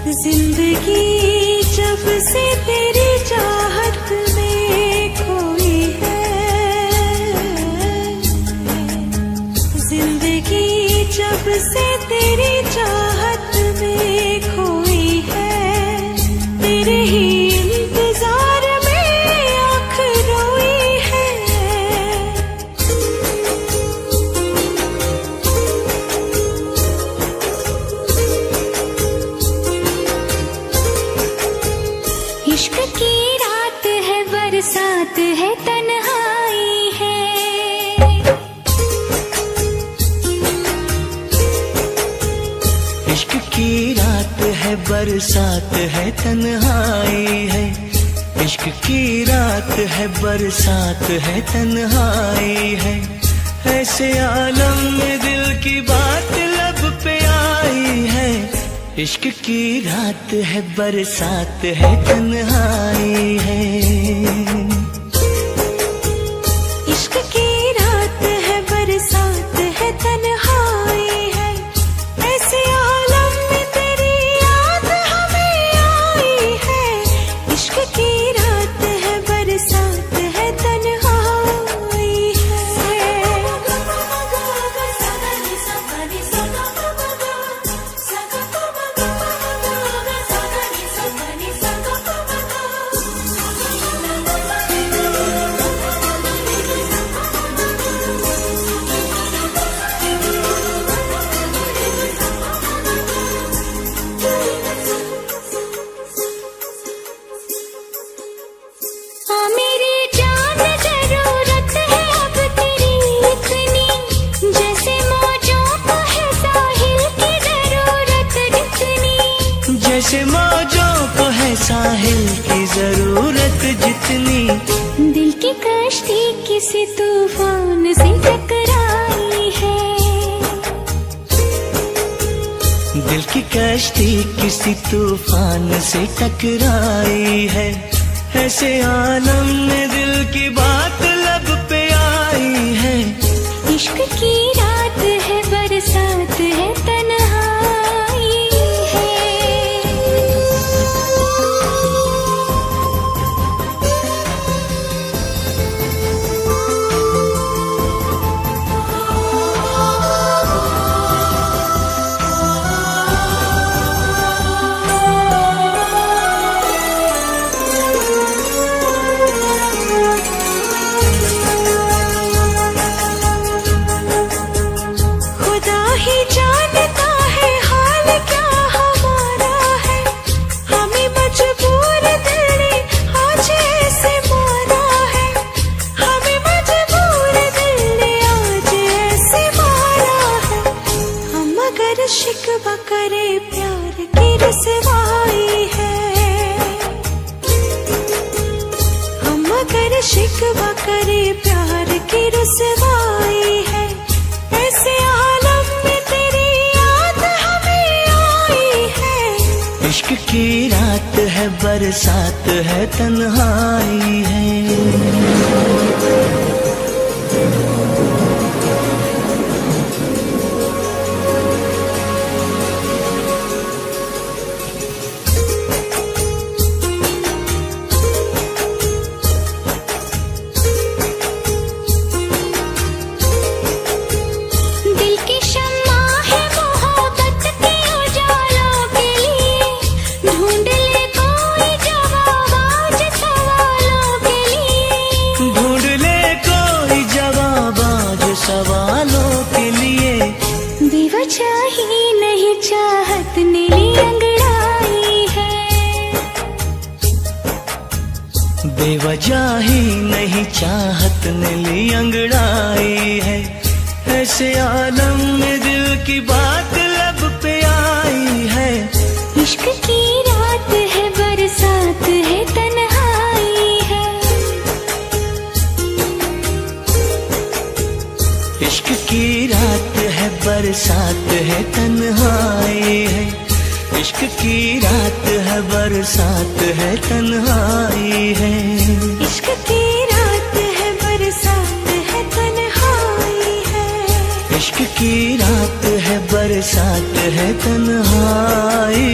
जिंदगी जब से तेरी चाहत में खोई है, जिंदगी जब से तेरी चाहत में खोई है, तेरे ही इंतजार में आँख रोई है। इश्क की रात है, बरसात है, तन्हाई है। इश्क की रात है, बरसात है, तन्हाई है। इश्क की रात है, बरसात है, तन्हाई है। ऐसे आलम में दिल की बात लब पे आई है। इश्क की रात है, बरसात है, तन्हाई है। इश्क की रात है, बरसात है, तन्हाई है। ऐसे आलम में तेरी याद हमें आई है। इश्क की रात है, बरसात है, तन्हाई है। जैसे मौजों को है साहिल की जरूरत जितनी, दिल की कश्ती किसी तूफान से टकराई है। दिल की कश्ती किसी तूफान से टकराई है। ऐसे आलम में दिल की बात लब पे आई है। इश्क की रात है, बरसात है, तन्हाई है। खुदा ही जानता है हाल क्या हमारा है। हमें मजबूर दिल ने आज ऐसे मारा है। हमें मजबूर दिल ने आज ऐसे मारा है। हम अगर शिकवा करे प्यार की रसवाई है। हम अगर शिकवा करे प्यार की रसवाई है। ऐसे आलम में तेरी याद हमें आई है। इश्क की रात है, बरसात है, तन्हाई है। दिल की शम्मा है मोहब्बत के उजालों के लिए। ढूंढ ले कोई जवाब आज सवालों के लिए। ढूंढ ले कोई जवाब आज सवालों के लिए। बेवजह ही नहीं चाहत ने ली अंगड़ाई है। बेवजह ही नहीं चाहत ने ली अंगड़ाई है। ऐसे आलम में दिल की बात लब पे आई है। इश्क की रात है, बरसात है, तन्हाई है। इश्क की रात है, बरसात है, तन्हाई है। इश्क की रात है, बरसात है, तन्हाई है। इश्क की रात है, बरसात है, तन्हाई है। इश्क की रात है, बरसात है, तन्हाई